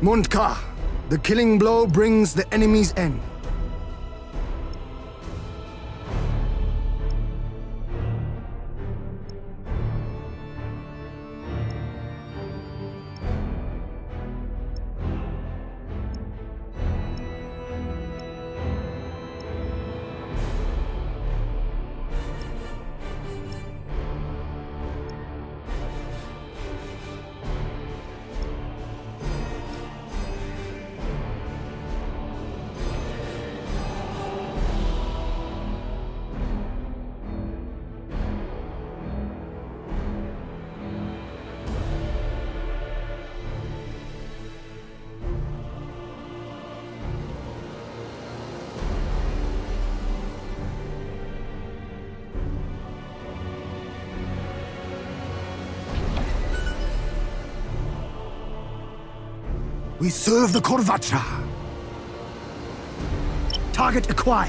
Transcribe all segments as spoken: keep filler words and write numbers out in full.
Montka, the killing blow brings the enemy's end. We serve the Korvacha. Target acquired.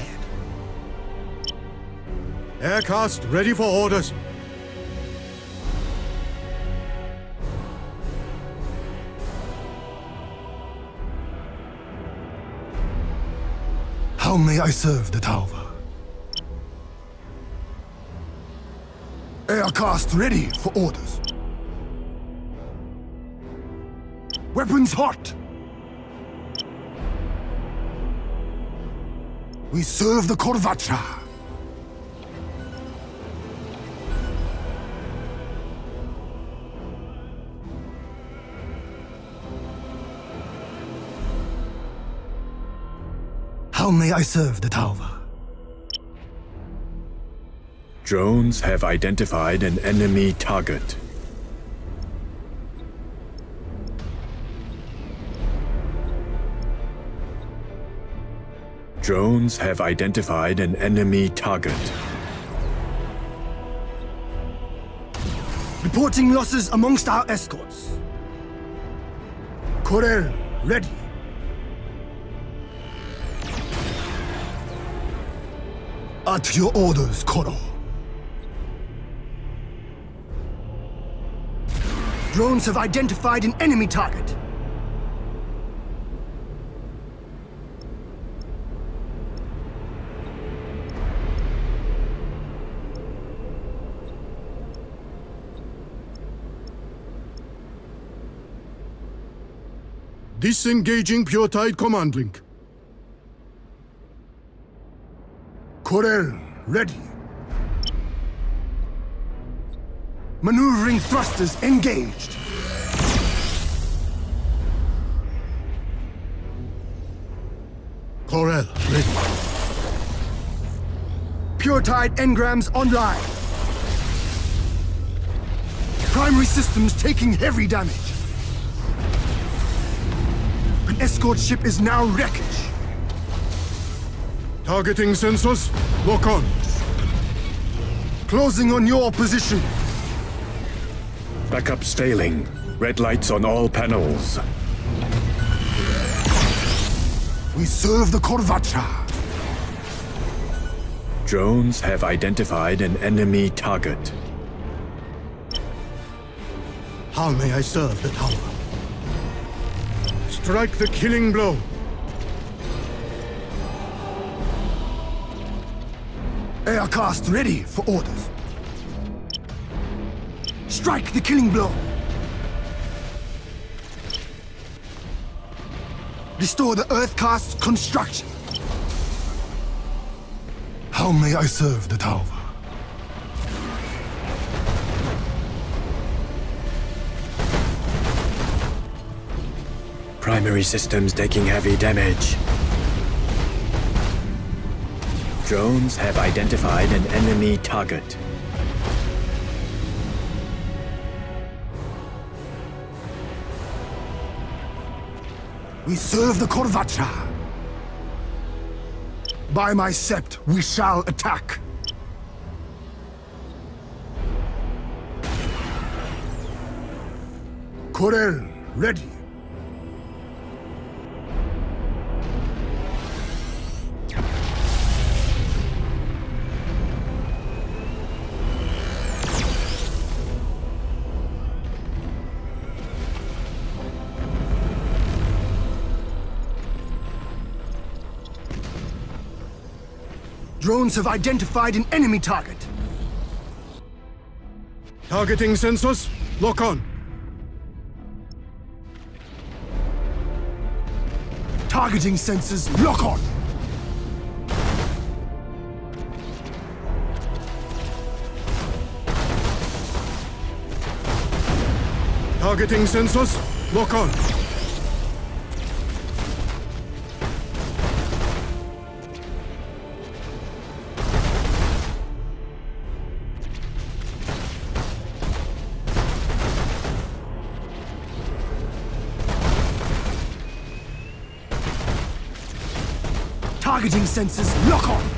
Aircast ready for orders. How may I serve the Tauva? Aircast ready for orders. Weapons hot! We serve the Korvacha. How may I serve the Tauva? Drones have identified an enemy target. Drones have identified an enemy target. Reporting losses amongst our escorts. Corel, ready. At your orders, Koro. Drones have identified an enemy target. Disengaging Pure Tide command link. Corel, ready. Maneuvering thrusters engaged. Corel, ready. Pure Tide engrams online. Primary systems taking heavy damage. An escort ship is now wreckage. Targeting sensors, lock on. Closing on your position. Backup failing. Red lights on all panels. We serve the Korvacha. Drones have identified an enemy target. How may I serve the tower? Strike the killing blow. Aircast ready for orders. Strike the killing blow. Restore the Earthcast's construction. How may I serve the Tauva? Primary systems taking heavy damage. Drones have identified an enemy target. We serve the Korvacha. By my sept, we shall attack. Corel, ready. Drones have identified an enemy target. Targeting sensors, lock on. Targeting sensors, lock on. Targeting sensors, lock on. Targeting sensors, lock on.